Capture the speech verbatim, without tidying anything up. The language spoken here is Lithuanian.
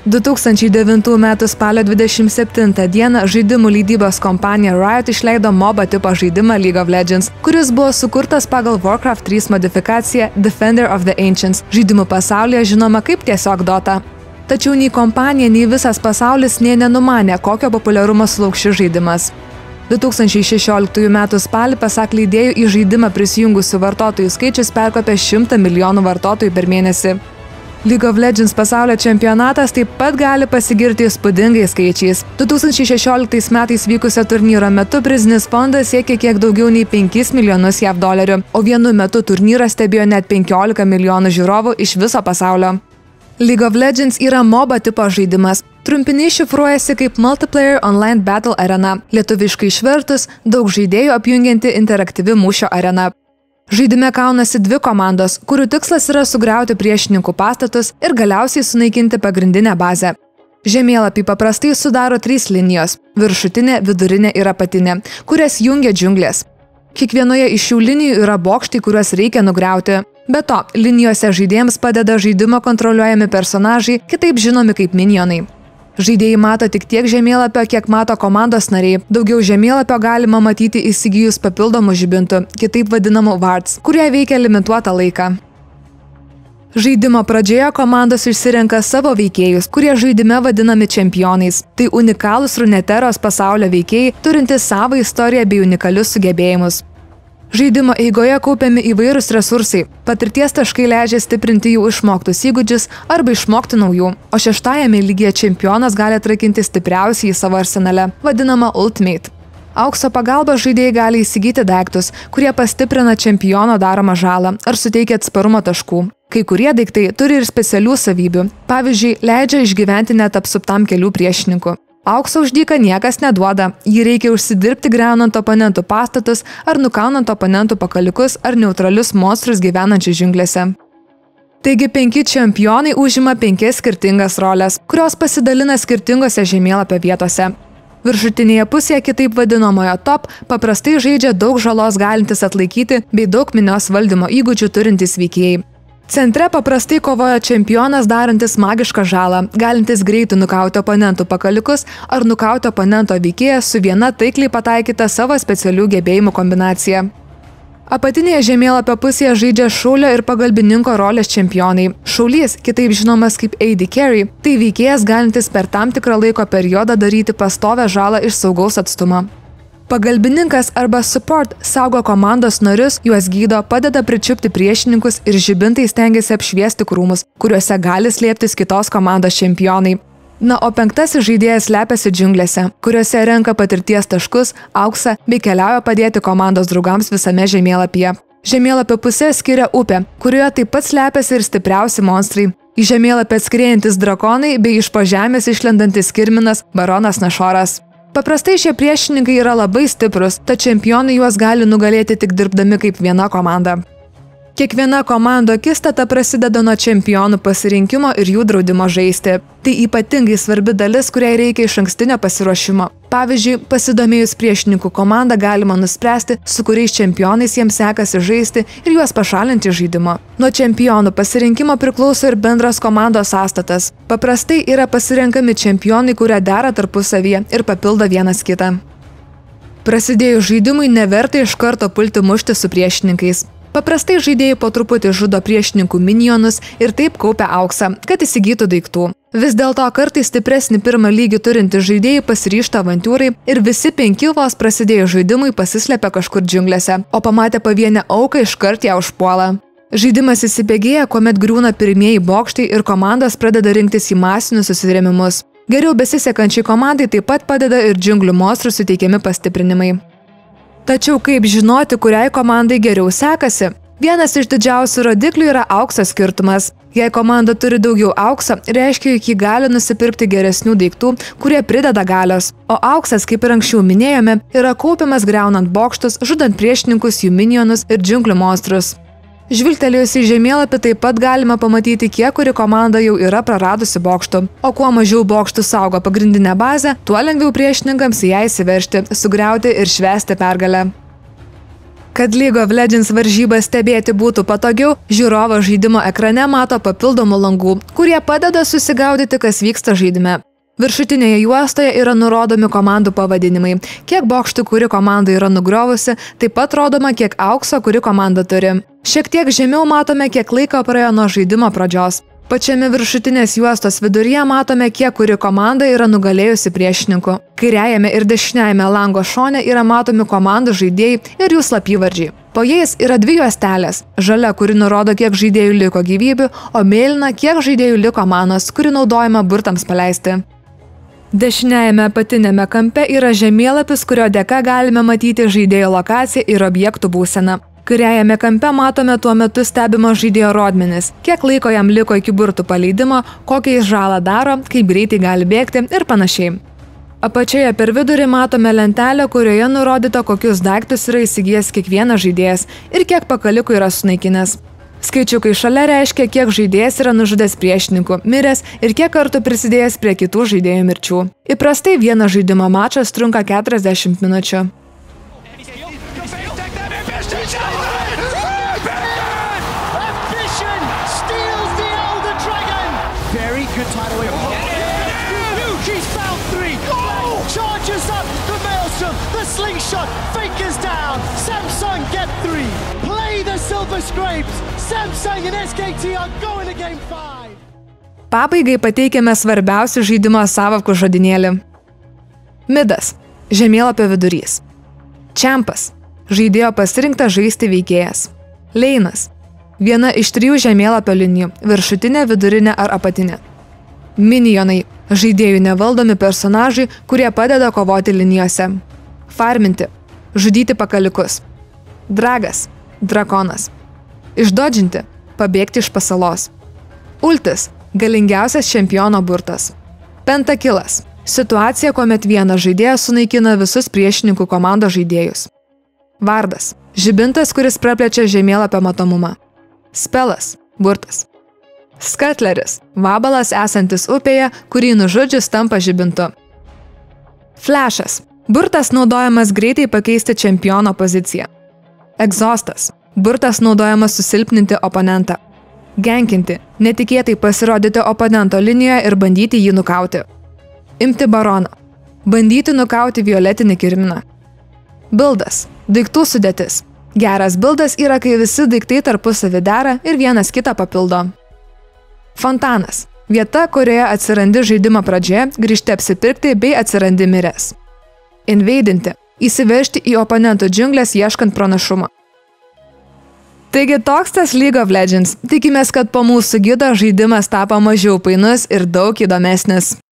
du tūkstančiai devintų metų spalio dvidešimt septintą dieną žaidimų leidybos kompanija Riot išleido MOBA tipo žaidimą League of Legends, kuris buvo sukurtas pagal Warcraft trys modifikaciją Defender of the Ancients, žaidimų pasaulyje žinoma kaip tiesiog Dota. Tačiau nei kompanija, nei visas pasaulis nė nenumanė, kokio populiarumo sulauks šis žaidimas. du tūkstančiai šešioliktųjų metų spalį pasak leidėjų į žaidimą prisijungusių vartotojų skaičius perkopė šimtą milijonų vartotojų per mėnesį. League of Legends pasaulio čempionatas taip pat gali pasigirti įspūdingais skaičiais. du tūkstančiai šešioliktais metais vykusio turnyro metu prizinis fondas siekė kiek daugiau nei penkis milijonus jav dolerių, o vienu metu turnyrą stebėjo net penkiolika milijonų žiūrovų iš viso pasaulio. League of Legends yra MOBA tipo žaidimas. Trumpiniai šifruojasi kaip Multiplayer Online Battle Arena, lietuviškai išvertus daug žaidėjų apjungianti interaktyvi mūšio arena. Žaidime kaunasi dvi komandos, kurių tikslas yra sugriauti priešininkų pastatus ir galiausiai sunaikinti pagrindinę bazę. Žemėlapį paprastai sudaro trys linijos – viršutinė, vidurinė ir apatinė, kurias jungia džiunglės. Kiekvienoje iš šių linijų yra bokštai, kuriuos reikia nugriauti. Be to, linijose žaidėjams padeda žaidimo kontroliuojami personažai, kitaip žinomi kaip minionai. Žaidėjai mato tik tiek žemėlapio, kiek mato komandos nariai. Daugiau žemėlapio galima matyti įsigijus papildomų žibintų, kitaip vadinamų wards, kurie veikia limituotą laiką. Žaidimo pradžioje komandos išsirenka savo veikėjus, kurie žaidime vadinami čempionais. Tai unikalūs Runeterros pasaulio veikėjai, turintys savo istoriją bei unikalius sugebėjimus. Žaidimo eigoje kaupiami įvairūs resursai. Patirties taškai leidžia stiprinti jų išmoktus įgūdžius arba išmokti naujų, o šeštajame lygyje čempionas gali atrakinti stipriausiai į savo arsenale, vadinamą Ultimate. Aukso pagalba žaidėjai gali įsigyti daiktus, kurie pastiprina čempiono daromą žalą ar suteikia atsparumo taškų. Kai kurie daiktai turi ir specialių savybių, pavyzdžiui, leidžia išgyventi net apsuptam kelių priešininkų. Aukso už dyką niekas neduoda, jį reikia užsidirbti griaunant oponentų pastatus ar nukaunant oponentų pakalikus ar neutralius monstrus gyvenančius džiunglėse. Taigi penki čempionai užima penkias skirtingas roles, kurios pasidalina skirtingose žemėlapio vietose. Viršutinėje pusėje, kitaip vadinamojo top, paprastai žaidžia daug žalos galintis atlaikyti bei daug minios valdymo įgūdžių turintys veikėjai. Centre paprastai kovoja čempionas darantis magišką žalą, galintis greitai nukauti oponentų pakalikus ar nukauti oponento veikėją su viena taikliai pataikyta savo specialių gebėjimų kombinacija. Apatinėje žemėlapio pusėje žaidžia šaulio ir pagalbininko rolės čempionai. Šaulys, kitaip žinomas kaip A D Carry, tai veikėjas galintis per tam tikrą laiko periodą daryti pastovę žalą iš saugaus atstumo. Pagalbininkas arba support saugo komandos narius, juos gydo, padeda pričiupti priešininkus ir žibintai stengiasi apšviesti krūmus, kuriuose gali slėptis kitos komandos čempionai. Na, o penktasis žaidėjas slepiasi džiunglėse, kuriuose renka patirties taškus, auksą bei keliauja padėti komandos draugams visame žemėlapyje. Žemėlapio pusė skiria upė, kurioje taip pat slepiasi ir stipriausi monstrai. Į žemėlapį atskriejantis drakonai bei iš po žemės išlendantis kirminas Baronas Našoras. Paprastai šie priešininkai yra labai stiprus, tad čempionai juos gali nugalėti tik dirbdami kaip viena komanda. Kiekviena komando akistata prasideda nuo čempionų pasirinkimo ir jų draudimo žaisti. Tai ypatingai svarbi dalis, kuriai reikia išankstinio pasiruošimo. Pavyzdžiui, pasidomėjus priešininkų komandą galima nuspręsti, su kuriais čempionais jiems sekasi žaisti ir juos pašalinti iš žaidimo. Nuo čempionų pasirinkimo priklauso ir bendras komandos sąstatas. Paprastai yra pasirenkami čempionai, kurie dera tarpusavyje ir papildo vienas kitą. Prasidėjus žaidimui neverta iš karto pulti mušti su priešininkais. Paprastai žaidėjai po truputį žudo priešininkų minionus ir taip kaupia auksą, kad įsigytų daiktų. Vis dėlto kartais stipresnį pirmą lygį turinti žaidėjai pasiryžta avantūrai ir visi penki vos prasidėjus žaidimui pasislepia kažkur džiunglėse, o pamatę pavienę auką iškart ją užpuola. Žaidimas įsibėgėja, kuomet griūna pirmieji bokštai ir komandos pradeda rinktis į masinius susirėmimus. Geriau besisekančiai komandai taip pat padeda ir džiunglių monstrų suteikiami pastiprinimai. Tačiau kaip žinoti, kuriai komandai geriau sekasi? Vienas iš didžiausių rodiklių yra aukso skirtumas. Jei komanda turi daugiau aukso, reiškia, jog ji gali nusipirkti geresnių daiktų, kurie prideda galios. O auksas, kaip ir anksčiau minėjome, yra kaupiamas griaunant bokštus, žudant priešininkus, jų minionus ir džiunglių monstrus. Žvilgtelėjus į žemėlapį taip pat galima pamatyti, kiek kuri komanda jau yra praradusi bokštų. O kuo mažiau bokštų saugo pagrindinę bazę, tuo lengviau priešininkams į ją įsiveržti, sugriauti ir švęsti pergalę. Kad League of Legends varžybas stebėti būtų patogiau, žiūrovas žaidimo ekrane mato papildomų langų, kurie padeda susigaudyti, kas vyksta žaidime. Viršutinėje juostoje yra nurodomi komandų pavadinimai, kiek bokštų kuri komanda yra nugriovusi, taip pat rodoma, kiek aukso kuri komanda turi. Šiek tiek žemiau matome, kiek laiko praėjo nuo žaidimo pradžios. Pačiame viršutinės juostos viduryje matome, kiek kuri komanda yra nugalėjusi priešininkų. Kairiajame ir dešiniajame lango šone yra matomi komandų žaidėjai ir jų slapyvardžiai. Po jais yra dvi juostelės – žalia, kuri nurodo, kiek žaidėjų liko gyvybių, o mėlyna, kiek žaidėjų liko manos, kuri naudojama burtams paleisti. Dešiniajame apatinėme kampe yra žemėlapis, kurio dėka galime matyti žaidėjo lokaciją ir objektų būseną. Kairiajame kampe matome tuo metu stebimo žaidėjo rodmenis, kiek laiko jam liko iki burtų paleidimo, kokią jis žalą daro, kaip greitai gali bėgti ir panašiai. Apačioje per vidurį matome lentelę, kurioje nurodyta, kokius daiktus yra įsigijęs kiekvienas žaidėjas ir kiek pakalikų yra sunaikinęs. Skaičiukai šalia reiškia, kiek žaidėjas yra nužudęs priešininkų, miręs ir kiek kartų prisidėjęs prie kitų žaidėjų mirčių. Įprastai vienas žaidimo mačas trunka keturiasdešimt minučių. Slingshot, Faker's down, Samsung get three, play the Silver Scrapes, Samsung and S K T are going to game five. Pabaigai pateikėme svarbiausių žaidimo sąvokų žodynėlį. Midas – žemėlapio vidurys. Čempas – žaidėjo pasirinktas žaisti veikėjas. Leinas – viena iš trijų žemėlapio linijų – viršutinė, vidurinė ar apatinė. Minionai – žaidėjų nevaldomi personažai, kurie padeda kovoti linijose. Farminti – žudyti pakalikus. Dragas – drakonas. Išdodžinti – pabėgti iš pasalos. Ultis – galingiausias čempiono burtas. Pentakilas – situacija, kuomet vienas žaidėjas sunaikina visus priešininkų komandos žaidėjus. Vardas – žibintas, kuris praplečia žemėlapio matomumą. Spelas – burtas. Skatleris – vabalas esantis upėje, kurį nužudžius tampa žibintu. Flešas – burtas naudojamas greitai pakeisti čempiono poziciją. Egzostas – burtas naudojamas susilpninti oponentą. Genkinti – netikėtai pasirodyti oponento linijoje ir bandyti jį nukauti. Imti baroną – bandyti nukauti violetinį kirminą. Bildas – daiktų sudėtis. Geras bildas yra, kai visi daiktai tarpusavį dera ir vienas kitą papildo. Fontanas – vieta, kurioje atsirandi žaidimo pradžioje, grįžti apsipirkti bei atsirandi miręs. Invadinti – įsiveržti į oponentų džiunglės ieškant pranašumą. Taigi toks tas League of Legends. Tikimės, kad po mūsų gido žaidimas tapo mažiau painus ir daug įdomesnis.